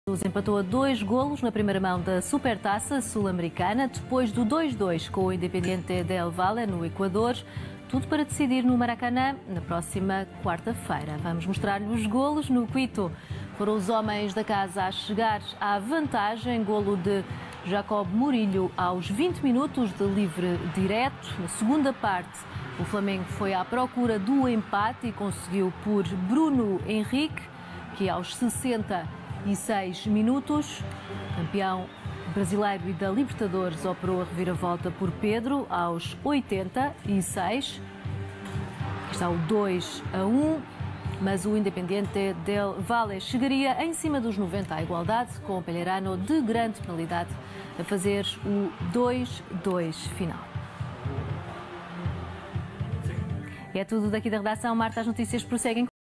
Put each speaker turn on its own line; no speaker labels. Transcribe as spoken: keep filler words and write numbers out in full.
Empatou a dois golos na primeira mão da Supertaça Sul-Americana, depois do dois a dois com o Independiente del Valle no Equador. Tudo para decidir no Maracanã na próxima quarta-feira. Vamos mostrar-lhe os golos no Quito. Foram os homens da casa a chegar à vantagem. Golo de Jacob Murillo aos vinte minutos de livre direto. Na segunda parte, o Flamengo foi à procura do empate e conseguiu por Bruno Henrique, que aos sessenta e seis minutos, campeão brasileiro e da Libertadores, operou a reviravolta por Pedro aos oitenta e seis. Está o dois a um, mas o Independiente del Valle chegaria em cima dos noventa à igualdade, com o Pellerano de grande penalidade a fazer o dois a dois final. E é tudo daqui da redação. Marta, as notícias prosseguem.